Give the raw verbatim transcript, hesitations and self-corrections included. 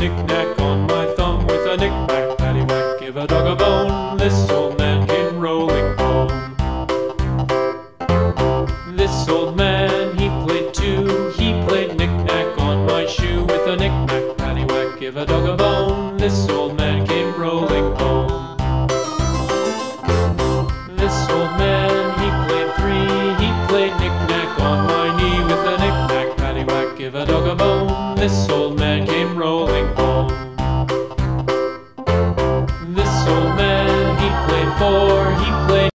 knick-knack on my thumb with a knick-knack, paddywhack, give a dog a bone. This old man came rolling home. This old man, he played too. He played knick-knack on my shoe with a knick-knack, paddywhack, give a dog a bone. This old man came rolling home. This old man, he played three. He played knick-knack on my knee with a knick-knack, paddywhack, give a dog a bone. This